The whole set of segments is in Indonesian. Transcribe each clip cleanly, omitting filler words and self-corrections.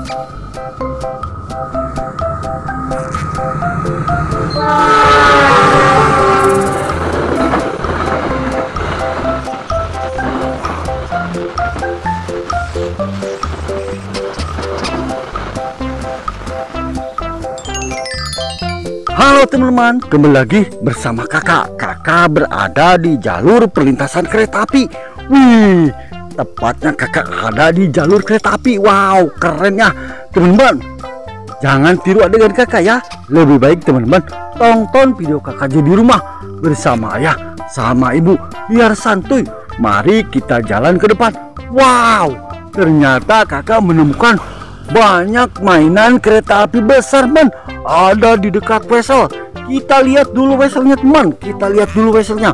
Halo teman-teman, kembali lagi bersama kakak. Kakak berada di jalur perlintasan kereta api. Wih, tepatnya kakak ada di jalur kereta api. Wow, kerennya teman-teman. Jangan tiru adegan kakak ya. Lebih baik teman-teman tonton video kakak aja di rumah bersama ayah sama ibu biar santuy. Mari kita jalan ke depan. Wow, ternyata kakak menemukan banyak mainan kereta api besar, teman. Ada di dekat wesel. Kita lihat dulu weselnya, teman. Kita lihat dulu weselnya.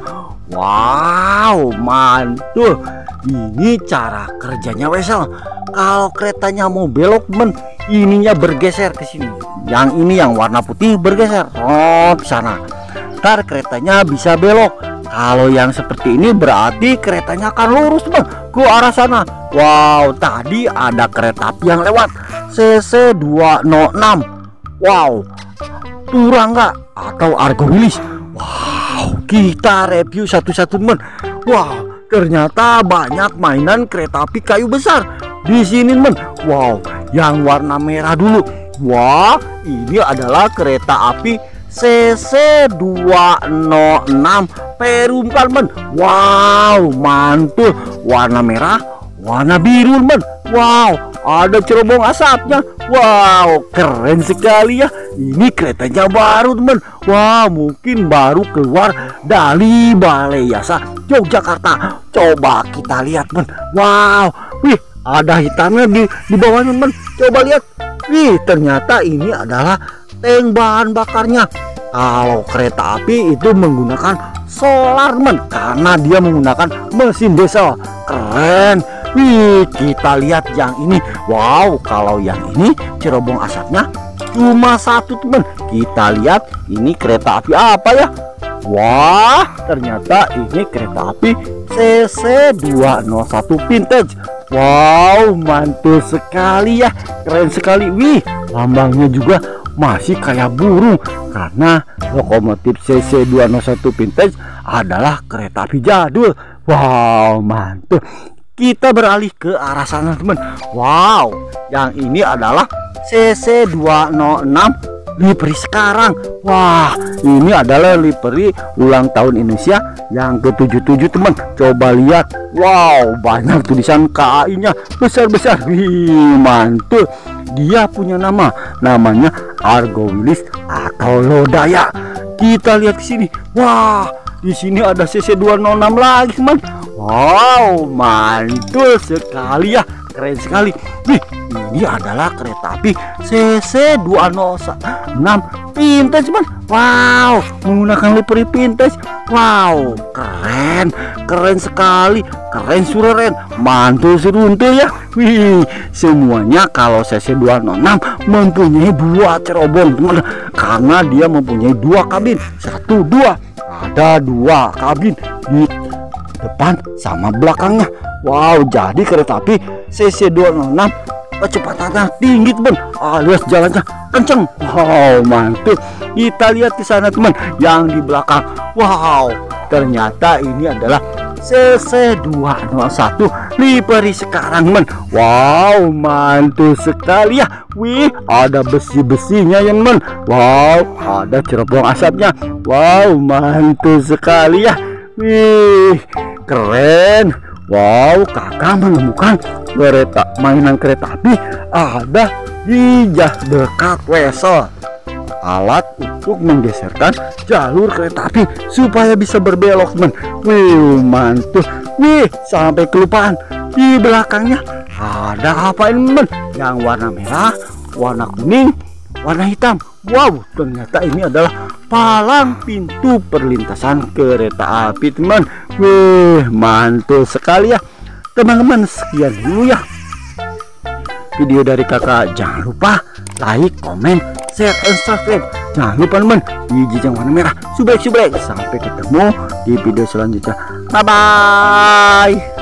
Wow, mantul. Ini cara kerjanya wesel. Kalau keretanya mau belok, teman, ininya bergeser ke sini. Yang ini yang warna putih bergeser ke sana. Ntar keretanya bisa belok. Kalau yang seperti ini berarti keretanya akan lurus, teman, ke arah sana. Wow, tadi ada kereta api yang lewat CC 206. Wow, Turangga atau Argo Wilis. Wow, kita review satu-satu, teman. Wow, ternyata banyak mainan kereta api kayu besar di sini, teman. Wow, yang warna merah dulu. Wah, ini adalah kereta api CC 206 Perum, teman. Wow, mantul. Warna merah, warna biru, teman. Wow, ada cerobong asapnya. Wow, keren sekali ya. Ini keretanya baru, teman. Wah, mungkin baru keluar dari Balai Yasa Yogyakarta. Coba kita lihat, teman. Wow, wih, ada hitamnya di bawahnya, teman. Coba lihat. Wih, ternyata ini adalah tank bahan bakarnya. Kalau kereta api itu menggunakan solar, teman, karena dia menggunakan mesin diesel. Keren. Wih, kita lihat yang ini. Wow, kalau yang ini cerobong asapnya cuma satu, teman. Kita lihat ini kereta api apa ya? Wah, ternyata ini kereta api CC 201 vintage. Wow, mantul sekali ya. Keren sekali. Wih, lambangnya juga masih kayak burung karena lokomotif CC 201 vintage adalah kereta api jadul. Wow, mantul. Kita beralih ke arah sana, teman. Wow, yang ini adalah CC 206 livery sekarang. Wah, ini adalah livery ulang tahun Indonesia yang ke-77, teman. Coba lihat. Wow, banyak tulisan KAI-nya besar-besar. Wih, mantul. Dia punya nama. Namanya Argo Wilis atau Lodaya. Kita lihat ke sini. Wah, di sini ada CC 206 lagi, teman. Wow, mantul sekali ya. Keren sekali. Nih, ini adalah kereta api CC 206 vintage, teman. Wow, menggunakan livery vintage. Wow, keren. Keren sekali. Keren suren. Mantul seruntul ya. Wih, semuanya kalau CC 206 mempunyai dua cerobong, teman. Karena dia mempunyai dua kabin. Satu, dua. Ada dua kabin di depan sama belakangnya. Wow, jadi kereta api CC 206 kecepatannya tinggi, teman, alias jalannya kenceng. Wow, mantul. Kita lihat di sana, teman, yang di belakang. Wow, ternyata ini adalah CC 201 livery sekarang, teman. Wow, mantul sekali ya. Wih, ada besi-besinya ya, teman. Wow, ada cerobong asapnya. Wow, mantul sekali ya. Wih, keren. Wow, kakak menemukan mainan kereta api ada di dekat wesel. Alat untuk menggeserkan jalur kereta api supaya bisa berbelok, teman. Wih, mantul. Wih, sampai kelupaan. Di belakangnya ada apa ini, teman? Yang warna merah, warna kuning, warna hitam. Wow, ternyata ini adalah palang pintu perlintasan kereta api, teman. Wih, mantul sekali ya. Teman-teman, sekian dulu ya video dari kakak. Jangan lupa like, komen, share, and subscribe. Jangan lupa, teman, biji yang warna merah subrek. Sampai ketemu di video selanjutnya. Bye bye.